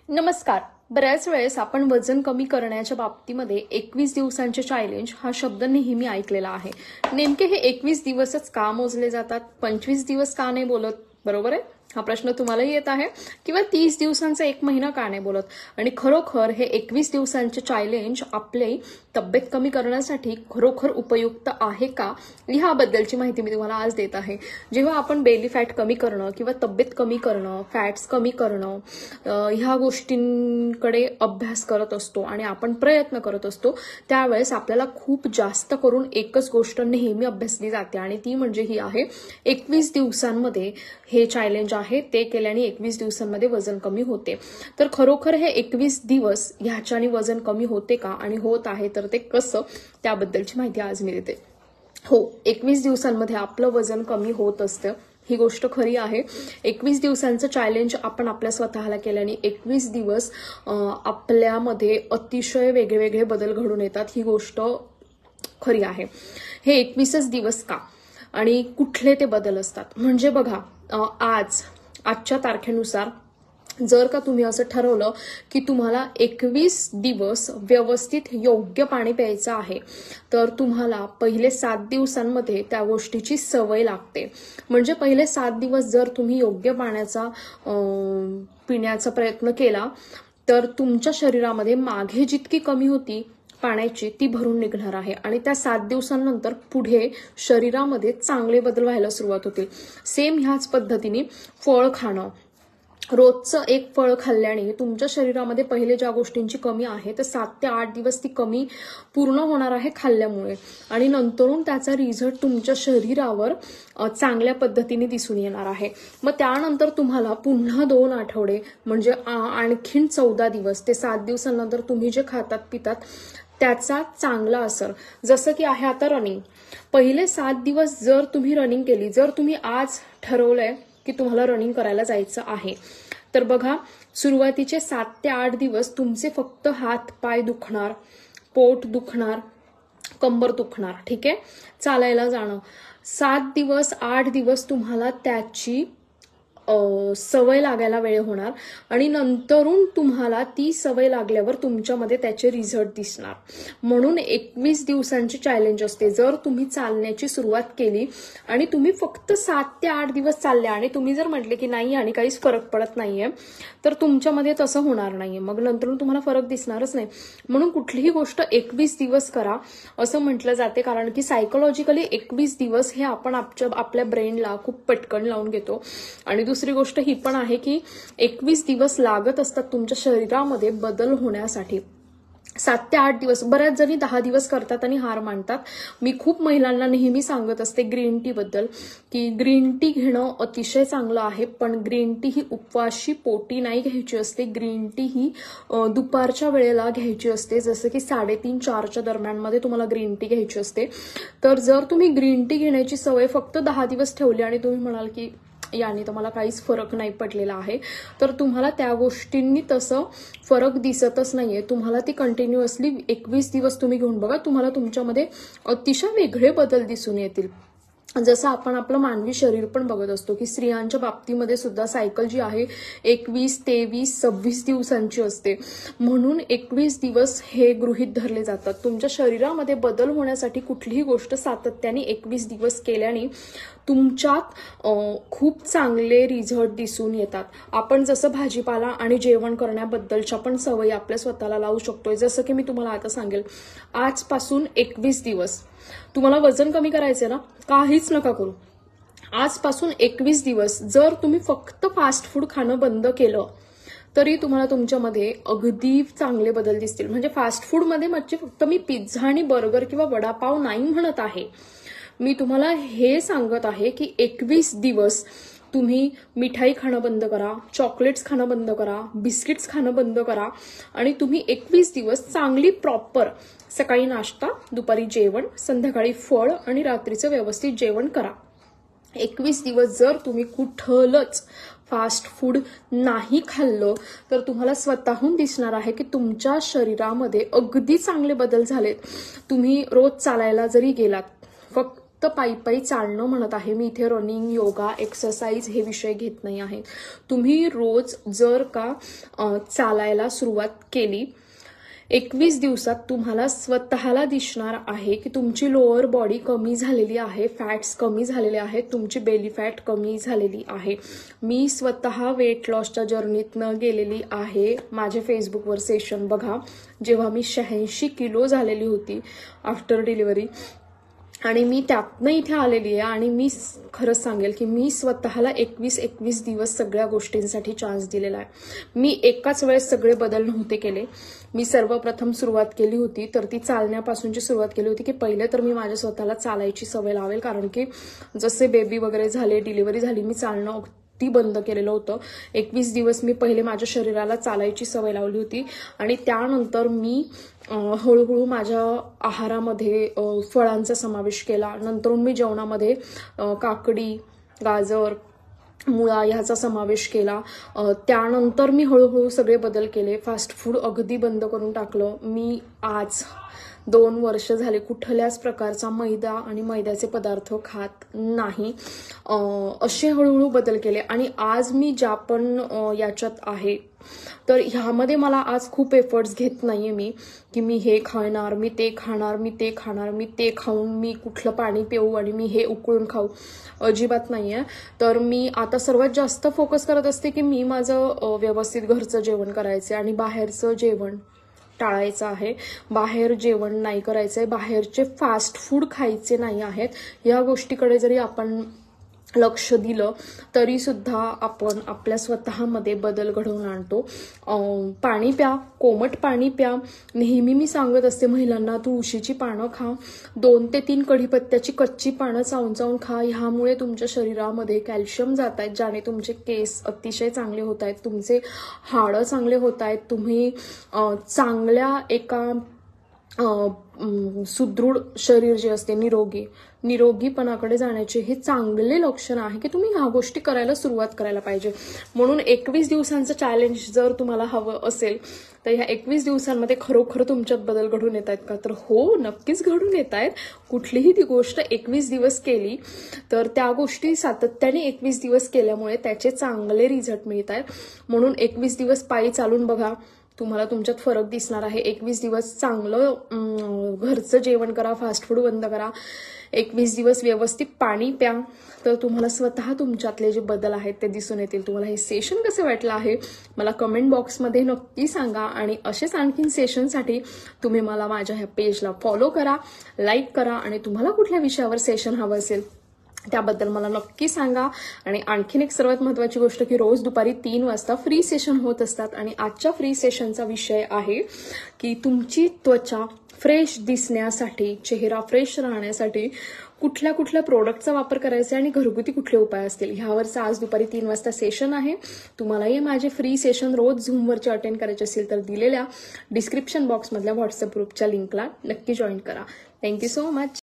नमस्कार. बऱ्याच वेळेस आपण वजन कमी करण्याच्या बाबतीमध्ये 21 दिवसांचे चॅलेंज हा शब्द नेहमी ऐकलेला आहे. नेमके हे 21 दिवसच का मोजले जातात? 25 दिवस का नाही बोलत? बरोबर आहे, हा प्रश्न तुम्हालाही येत आहे. किंवा 30 दिवसांचा 1 महिना का नाही बोलत? आणि खरोखर हे 21 दिवसांचे चॅलेंज आपली तब्येत कमी करण्यासाठी खरोखर उपयुक्त आहे का, ह्याबद्दलची माहिती मी तुम्हाला आज देत आहे. जेव्हा आपण बेली फॅट कमी करणं किंवा तब्येत कमी करणं, फॅट्स कमी करणं ह्या गोष्टींकडे अभ्यास करत असतो आणि आपण प्रयत्न करत असतो, त्यावेळेस आपल्याला खूप जास्त करून एकच गोष्ट नेहमी अभ्यासली जाते आणि ती म्हणजे ही आहे 21 दिवसांमध्ये हे चॅलेंज आहे, ते केल्याने 21 दिवसांमध्ये वजन कमी होते. तर खरोखर हे 21 दिवस ह्याच्याने वजन कमी होते का आणि होत आहे तर ते कसं, त्याबद्दलची माहिती आज मी देते. हो, 21 दिवसांमध्ये आपलं वजन कमी होत असतं, ही गोष्ट खरी आहे. 21 दिवसांचं चॅलेंज आपण आपल्या स्वतःला केल्याने 21 दिवस आपल्यामध्ये अतिशय वेगवेगळे बदल घडून येतात, ही गोष्ट खरी आहे. हे 21च दिवस का आणि कुठले ते बदल असतात? म्हणजे बघा, आजच्या तारखेनुसार जर का तुम्ही असं ठरवलं की तुम्हाला 21 दिवस व्यवस्थित योग्य पाणी प्यायचं आहे, तर तुम्हाला पहिले 7 दिवसांमध्ये त्या गोष्टीची सवय लागते. म्हणजे पहिले 7 दिवस जर तुम्ही योग्य पाण्याचा पिण्याचा प्रयत्न केला, तर तुमच्या शरीरामध्ये मागे जितकी कमी होती पाण्याची ती भरून निघणार आहे आणि त्या 7 दिवसांनंतर पुढे शरीरामध्ये चांगले बदल व्हायला सुरुवात होतील. सेम ह्याच पद्धतीने फळ खाणं, रोजचं एक फळ खाल्ल्याने तुमच्या शरीरामध्ये पहिले ज्या गोष्टींची कमी आहे तर 7 ते 8 दिवस ती कमी पूर्ण होणार आहे खाल्ल्यामुळे आणि नंतरून त्याचा रिझल्ट तुमच्या शरीरावर चांगल्या पद्धतीने दिसून येणार आहे. मग त्यानंतर तुम्हाला पुन्हा 2 आठवडे म्हणजे आणखीन 14 दिवस ते 7 दिवसांनंतर तुम्ही जे खातात पितात त्याचा चांगला असर, जसं की आहे आता रनिंग. पहिले 7 दिवस जर तुम्ही रनिंग केली, जर तुम्ही आज ठरवलंय की तुम्हाला रनिंग करायला जायचं आहे, तर बघा सुरुवातीचे 7 ते 8 दिवस तुमचे फक्त हात पाय दुखणार, पोट दुखणार, कंबर दुखणार, ठीक आहे. चालायला जाणं 7 दिवस 8 दिवस तुम्हाला त्याची सवय लागायला वेळ होणार आणि नंतरून तुम्हाला ती सवय लागल्यावर तुमच्यामध्ये त्याचे रिझल्ट दिसणार. म्हणून 21 दिवसांची चॅलेंज असते. जर तुम्ही चालण्याची सुरुवात केली आणि तुम्ही फक्त 7 ते 8 दिवस चालले आणि तुम्ही जर म्हटले की नाही आणि काहीच फरक पडत नाहीये, तर तुमच्यामध्ये तसं होणार नाहीये, मग नंतरून तुम्हाला फरक दिसणारच नाही. म्हणून कुठलीही गोष्ट 21 दिवस करा असं म्हटलं जाते, कारण की सायकोलॉजिकली 21 दिवस हे आपण आपल्या ब्रेनला खूप पटकन लावून घेतो. आणि दुसरी गोष्ट ही पण आहे की 21 दिवस लागत असतात तुमच्या शरीरामध्ये बदल होण्यासाठी. 7 ते 8 दिवस, बऱ्याच जणी 10 दिवस करतात आणि हार मानतात. मी खूप महिलांना नेहमी सांगत असते ग्रीन टी बद्दल, की ग्रीन टी घेणं अतिशय चांगलं आहे, पण ग्रीन टी ही उपवाशी पोटी नाही घ्यायची असते. ग्रीन टी ही दुपारच्या वेळेला घ्यायची असते, जसं की 3:30-4च्या दरम्यानमध्ये तुम्हाला ग्रीन टी घ्यायची असते. तर जर तुम्ही ग्रीन टी घेण्याची सवय फक्त 10 दिवस ठेवली आणि तुम्ही म्हणाल की याने तर मला काहीच फरक नाही पडलेला आहे, तर तुम्हाला त्या गोष्टींनी तसं फरक दिसतच नाहीये. तुम्हाला ती कंटिन्युअसली 21 दिवस तुम्ही घेऊन बघा, तुम्हाला तुमच्यामध्ये अतिशय वेगळे बदल दिसून येतील. जसं आपण आपलं मानवी शरीर पण बघत असतो की स्त्रियांच्या बाबतीमध्ये सुद्धा सायकल जी आहे 21, 23, 26 दिवसांची असते. म्हणून 21 दिवस हे गृहीत धरले जातात. तुमच्या शरीरामध्ये बदल होण्यासाठी कुठलीही गोष्ट सातत्याने 21 दिवस केल्याने तुमच्यात खूप चांगले रिझल्ट दिसून येतात. आपण जसं भाजीपाला आणि जेवण करण्याबद्दलच्या पण सवयी आपल्या स्वतःला लावू शकतोय. जसं की मी तुम्हाला आता सांगेल, आजपासून 21 दिवस तुम्हाला वजन कमी करायचंय ना, काहीच नका करू. आजपासून 21 दिवस जर तुम्ही फक्त फास्ट फूड खाणं बंद केलं, तरी तुम्हाला तुमच्यामध्ये अगदी चांगले बदल दिसतील. म्हणजे फास्ट फूडमध्ये म्हणजे फक्त मी पिझ्झा आणि बर्गर किंवा वडापाव नाही म्हणत आहे, मी तुम्हाला हे सांगत आहे की 21 दिवस तुम्ही मिठाई खाणं बंद करा, चॉकलेट्स खाणं बंद करा, बिस्किट्स खाणं बंद करा आणि तुम्ही 21 दिवस चांगली प्रॉपर सकाळी नाश्ता, दुपारी जेवण, संध्याकाळी फळ आणि रात्रीचं व्यवस्थित जेवण करा. 21 दिवस जर तुम्ही कुठलंच फास्ट फूड नाही खाल्लं, तर तुम्हाला स्वतःहून दिसणार आहे की तुमच्या शरीरामध्ये अगदी चांगले बदल झालेत. तुम्ही रोज चालायला जरी गेलात, फक्त फक्त पायी चालणं म्हणत आहे मी इथे. रनिंग, योगा, एक्सरसाइज हे विषय घेत नाही आहे. तुम्ही रोज जर का चालायला सुरुवात केली, 21 दिवसात तुम्हाला स्वतःला दिसणार आहे की तुमची लोअर बॉडी कमी झालेली आहे, फॅट्स कमी झालेले आहेत, तुमची बेली फॅट कमी झालेली आहे. मी स्वतः वेट लॉसच्या जर्नीतनं गेलेली आहे. माझे फेसबुकवर सेशन बघा, जेव्हा मी 86 किलो झालेली होती आफ्टर डिलिव्हरी, आणि मी त्यातनं इथे आलेली आहे. आणि मी खरंच सांगेल की मी स्वतःला 21 दिवस सगळ्या गोष्टींसाठी चान्स दिलेला आहे. मी एकाच वेळेस सगळे बदल नव्हते केले. मी सर्वप्रथम सुरुवात केली होती तर ती चालण्यापासूनची सुरुवात केली होती की पहिले तर मी माझ्या स्वतःला चालायची सवय लावेल, कारण की जसे बेबी वगैरे झाले, डिलिव्हरी झाली, मी चालणं ती बंद केलेलं होतं. 21 दिवस मी पहिले माझ्या शरीराला चालायची सवय लावली होती आणि त्यानंतर मी हळूहळू माझ्या आहारामध्ये फळांचा समावेश केला. नंतर मी जेवणामध्ये काकडी, गाजर, मुळा ह्याचा समावेश केला. त्यानंतर मी हळूहळू सगळे बदल केले. फास्ट फूड अगदी बंद करून टाकलं. मी आज 2 वर्ष झाले कुठल्याच प्रकारचा मैदा आणि मैद्याचे पदार्थ खात नाही. असे हळूहळू बदल केले आणि आज मी ज्या पण याच्यात आहे तर ह्यामध्ये मला आज खूप एफर्ट्स घेत नाहीये मी की मी हे खाणार, मी ते खाणार, मी ते खाणार, मी ते खाऊन मी कुठलं पाणी पिऊ आणि मी हे उकळून खाऊ. अजिबात नाहीये. तर मी आता सर्वात जास्त फोकस करत असते की मी माझं व्यवस्थित घरचं जेवण करायचं आणि बाहेरचं जेवण टाळायचं आहे. बाहेर जेवण नाही करायचंय, बाहेरचे फास्ट फूड खायचे नाही आहेत. या गोष्टीकडे जरी आपण लक्ष दिलं तरी सुद्धा आपण आपल्या स्वतःमध्ये बदल घडवून आणतो. पाणी प्या, कोमट पाणी प्या. नेहमी मी सांगत असते महिलांना, तुळशीची पानं खा, 2 ते 3 कढीपत्त्याची कच्ची पानं चावून चावून खा. ह्यामुळे तुमच्या शरीरामध्ये कॅल्शियम जात आहेत, ज्याने तुमचे केस अतिशय चांगले होत आहेत, तुमचे हाडं चांगले होत आहेत, तुम्ही चांगल्या एका सुदृढ शरीर जे असते निरोगीपणाकडे जाण्याचे हे चांगले लक्षण आहे की तुम्ही ह्या गोष्टी करायला सुरुवात करायला पाहिजे. म्हणून 21 दिवसांचं चॅलेंज जर तुम्हाला हवं असेल तर ह्या 21 दिवसांमध्ये खरोखर तुमच्यात बदल घडून येत आहेत का? तर हो, नक्कीच घडून येत आहेत. कुठलीही ती गोष्ट 21 दिवस केली तर त्या गोष्टी सातत्याने 21 दिवस केल्यामुळे त्याचे चांगले रिझल्ट मिळत आहेत. म्हणून 21 दिवस पायी चालून बघा, तुम्हाला तुमच्यात फरक दिसणार आहे. 21 दिवस चांगलं घरचं जेवण करा, फास्ट फूड बंद करा, 21 दिवस व्यवस्थित पाणी प्या, तर तुम्हाला स्वतः तुमच्यातले जे बदल आहेत ते दिसून येतील. तुम्हाला हे सेशन कसं वाटलं आहे मला कमेंट बॉक्समध्ये नक्की सांगा. आणि असेच आणखीन सेशनसाठी तुम्ही मला माझ्या ह्या पेजला फॉलो करा, लाईक करा आणि तुम्हाला कुठल्या विषयावर सेशन हवं असेल त्याबद्दल मला नक्की सांगा. आणि आणखीन एक सर्वात महत्त्वाची गोष्ट की रोज दुपारी 3 वाजता फ्री सेशन होत असतात आणि आजच्या फ्री सेशनचा विषय आहे की तुमची त्वचा फ्रेश दिसण्यासाठी, चेहरा फ्रेश राहण्यासाठी कुठल्या प्रोडक्टचा वापर करायचा आणि घरगुती कुठले उपाय असतील ह्यावरचा आज दुपारी 3 वाजता सेशन आहे. तुम्हालाही माझे फ्री सेशन रोज झूमवरचे अटेंड करायचे असेल तर दिलेल्या डिस्क्रिप्शन बॉक्समधल्या व्हॉट्सअप ग्रुपच्या लिंकला नक्की जॉईन करा. Thank you so much.